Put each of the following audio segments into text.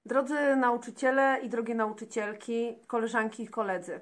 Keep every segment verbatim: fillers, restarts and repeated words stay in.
Drodzy nauczyciele i drogie nauczycielki, koleżanki i koledzy.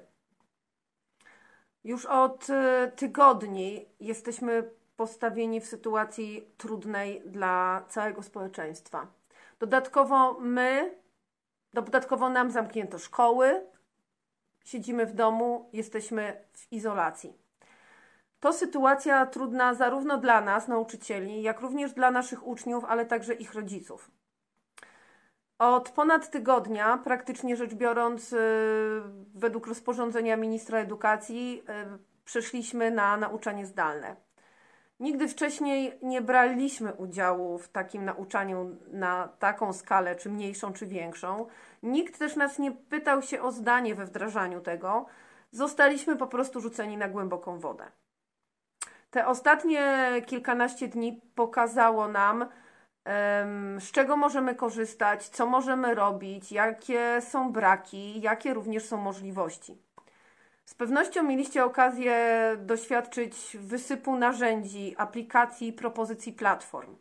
Już od tygodni jesteśmy postawieni w sytuacji trudnej dla całego społeczeństwa. Dodatkowo my, dodatkowo nam zamknięto szkoły, siedzimy w domu, jesteśmy w izolacji. To sytuacja trudna zarówno dla nas, nauczycieli, jak również dla naszych uczniów, ale także ich rodziców. Od ponad tygodnia, praktycznie rzecz biorąc, według rozporządzenia ministra edukacji, przeszliśmy na nauczanie zdalne. Nigdy wcześniej nie braliśmy udziału w takim nauczaniu na taką skalę, czy mniejszą, czy większą. Nikt też nas nie pytał się o zdanie we wdrażaniu tego. Zostaliśmy po prostu rzuceni na głęboką wodę. Te ostatnie kilkanaście dni pokazało nam, z czego możemy korzystać, co możemy robić, jakie są braki, jakie również są możliwości. Z pewnością mieliście okazję doświadczyć wysypu narzędzi, aplikacji, propozycji platform.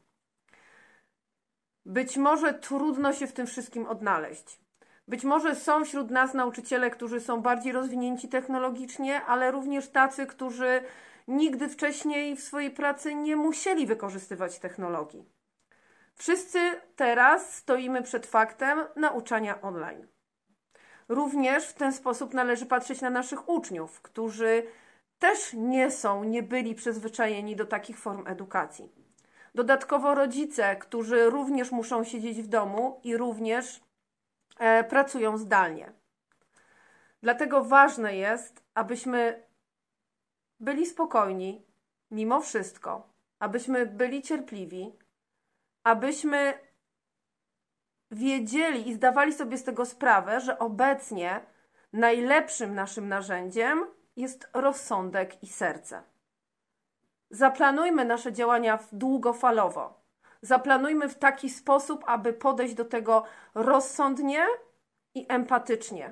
Być może trudno się w tym wszystkim odnaleźć. Być może są wśród nas nauczyciele, którzy są bardziej rozwinięci technologicznie, ale również tacy, którzy nigdy wcześniej w swojej pracy nie musieli wykorzystywać technologii. Wszyscy teraz stoimy przed faktem nauczania online. Również w ten sposób należy patrzeć na naszych uczniów, którzy też nie są, nie byli przyzwyczajeni do takich form edukacji. Dodatkowo rodzice, którzy również muszą siedzieć w domu i również e, pracują zdalnie. Dlatego ważne jest, abyśmy byli spokojni mimo wszystko, abyśmy byli cierpliwi, abyśmy wiedzieli i zdawali sobie z tego sprawę, że obecnie najlepszym naszym narzędziem jest rozsądek i serce. Zaplanujmy nasze działania długofalowo. Zaplanujmy w taki sposób, aby podejść do tego rozsądnie i empatycznie.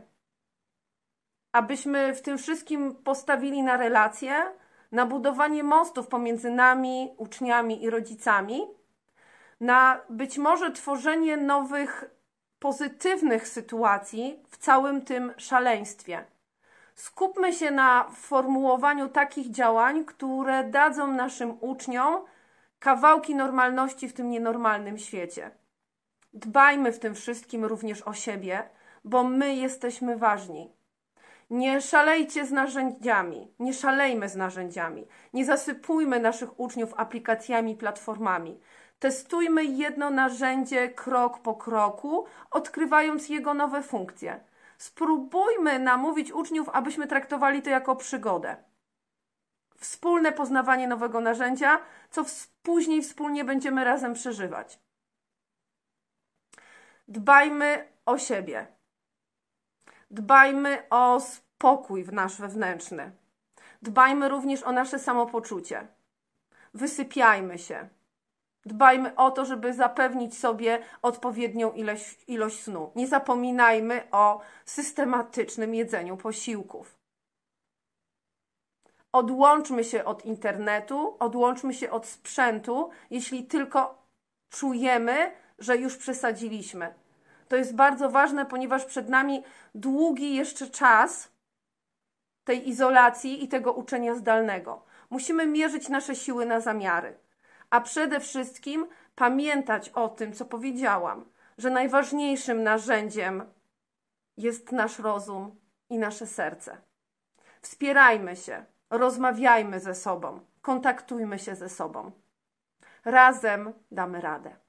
Abyśmy w tym wszystkim postawili na relacje, na budowanie mostów pomiędzy nami, uczniami i rodzicami, na być może tworzenie nowych, pozytywnych sytuacji w całym tym szaleństwie. Skupmy się na formułowaniu takich działań, które dadzą naszym uczniom kawałki normalności w tym nienormalnym świecie. Dbajmy w tym wszystkim również o siebie, bo my jesteśmy ważni. Nie szalejcie z narzędziami, nie szalejmy z narzędziami, nie zasypujmy naszych uczniów aplikacjami, platformami. Testujmy jedno narzędzie krok po kroku, odkrywając jego nowe funkcje. Spróbujmy namówić uczniów, abyśmy traktowali to jako przygodę. Wspólne poznawanie nowego narzędzia, co później wspólnie będziemy razem przeżywać. Dbajmy o siebie. Dbajmy o spokój nasz wewnętrzny. Dbajmy również o nasze samopoczucie. Wysypiajmy się. Dbajmy o to, żeby zapewnić sobie odpowiednią ilość, ilość snu. Nie zapominajmy o systematycznym jedzeniu posiłków. Odłączmy się od internetu, odłączmy się od sprzętu, jeśli tylko czujemy, że już przesadziliśmy. To jest bardzo ważne, ponieważ przed nami długi jeszcze czas tej izolacji i tego uczenia zdalnego. Musimy mierzyć nasze siły na zamiary. A przede wszystkim pamiętać o tym, co powiedziałam, że najważniejszym narzędziem jest nasz rozum i nasze serce. Wspierajmy się, rozmawiajmy ze sobą, kontaktujmy się ze sobą. Razem damy radę.